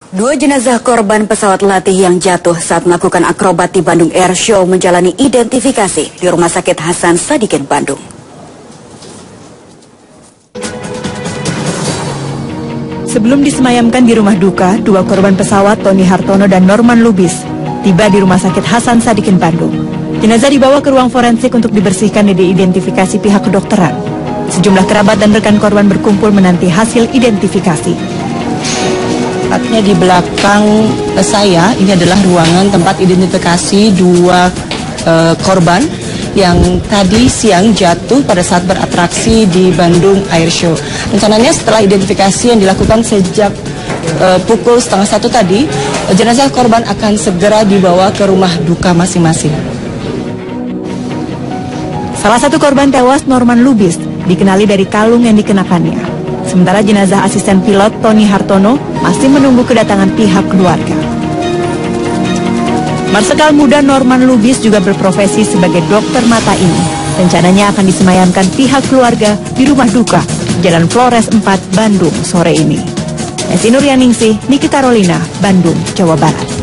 Dua jenazah korban pesawat latih yang jatuh saat melakukan akrobat di Bandung Air Show menjalani identifikasi di Rumah Sakit Hasan Sadikin, Bandung. Sebelum disemayamkan di rumah duka, dua korban pesawat Tony Hartono dan Norman Lubis tiba di Rumah Sakit Hasan Sadikin, Bandung. Jenazah dibawa ke ruang forensik untuk dibersihkan dan diidentifikasi pihak kedokteran. Sejumlah kerabat dan rekan korban berkumpul menanti hasil identifikasi. Tepatnya di belakang saya, ini adalah ruangan tempat identifikasi dua korban yang tadi siang jatuh pada saat beratraksi di Bandung Air Show. Rencananya setelah identifikasi yang dilakukan sejak pukul 12:30 tadi, jenazah korban akan segera dibawa ke rumah duka masing-masing. Salah satu korban tewas, Norman Lubis, dikenali dari kalung yang dikenakannya. Sementara jenazah asisten pilot Tony Hartono masih menunggu kedatangan pihak keluarga. Marsikal muda Norman Lubis juga berprofesi sebagai dokter mata ini. Rencananya akan disemayamkan pihak keluarga di rumah duka Jalan Flores 4, Bandung sore ini. Esi Nuryaningsih, Nikita Rolina, Bandung, Jawa Barat.